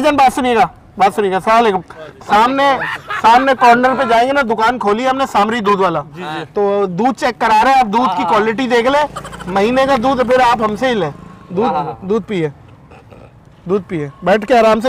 भाईजान बात सुनिएगा, बात सुनिएगा। अस्सलाम वालेकुम। सामने कॉर्नर पे जाएंगे ना, दुकान खोली हमने सामरी दूध वाला, तो दूध चेक करा रहे हैं आप, दूध की क्वालिटी देख ले, महीने का दूध, फिर आप हमसे ही ले दूध। दूध पिए, बैठ के आराम से।